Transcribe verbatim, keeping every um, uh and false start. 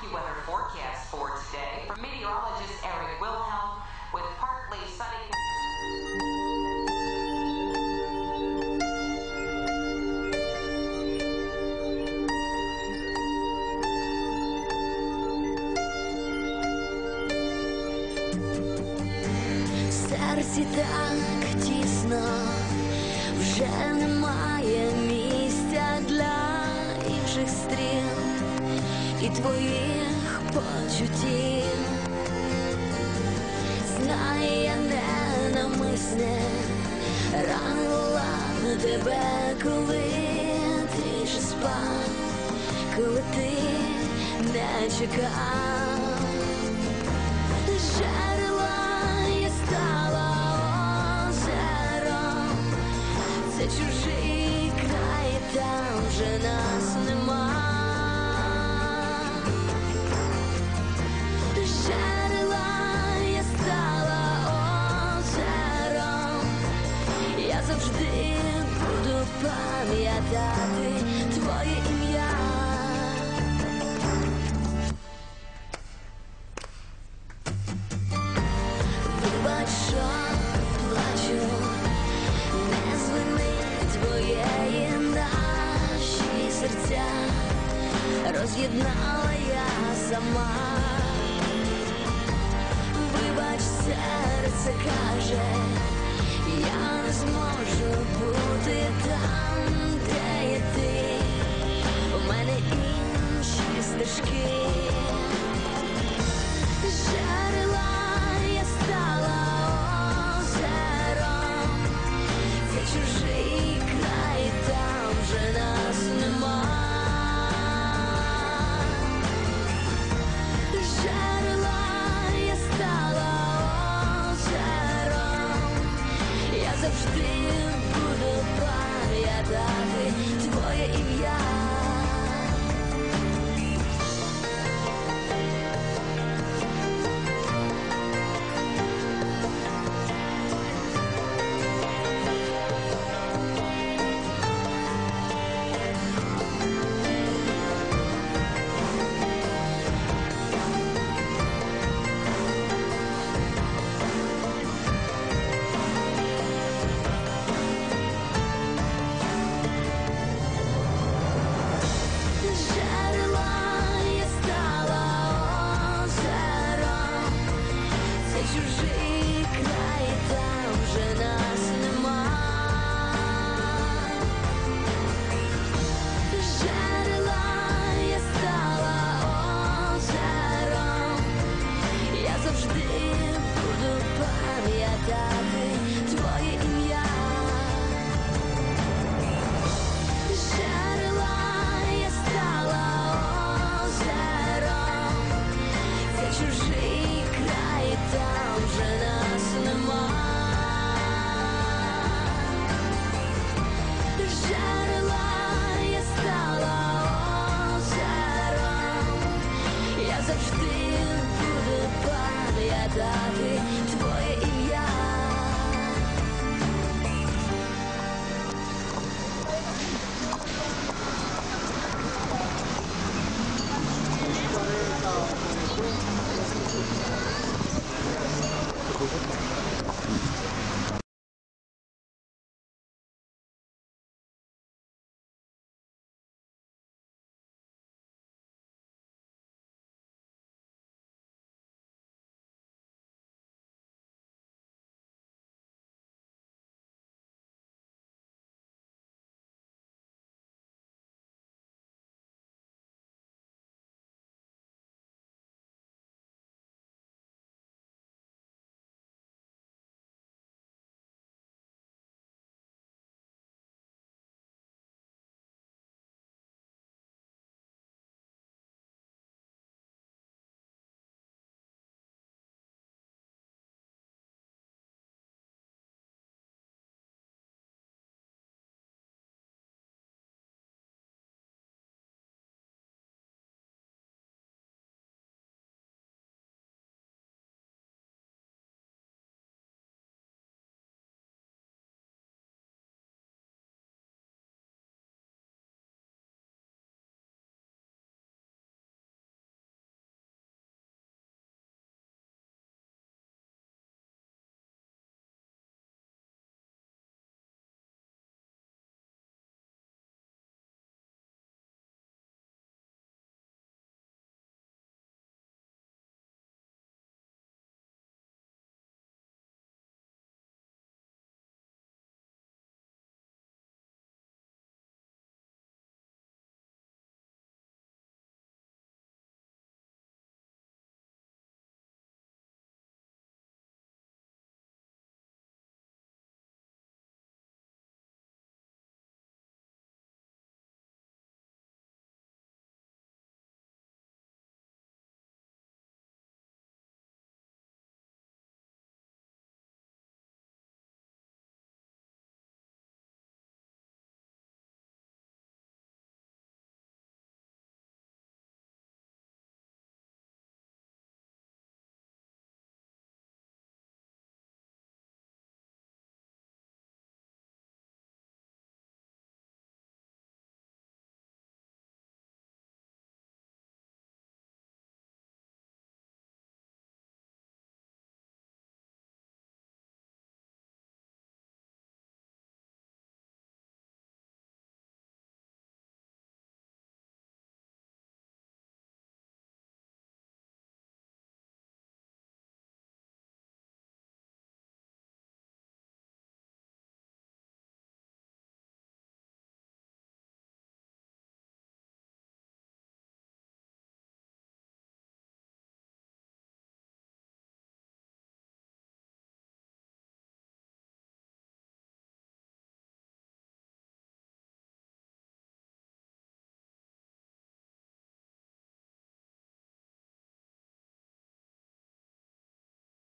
AccuWeather forecast for today from meteorologist Eric Wilhelm with partly sunny. В серці так тісно, вже немає місця для інших стріл і твоїх почуттів. Знай, я ненавмисне ранила тебе, коли ти ще спав, коли ти не чекав. Жерела я стала озером, це чужий край, там вже нас нема. Жерела я стала озером, я завжди буду пам'ятати твоє ім'я. Вибач, що плачу, не звини твоєї, наші серця роз'єднала я сама. Вибач, серце каже, я не зможу бути там, де є ти, у мене інші стежки. Жерела я стала озером, це чужий край, там вже нас нема. Жерела я стала озером, я завжди буду пам'ятати твоє ім'я.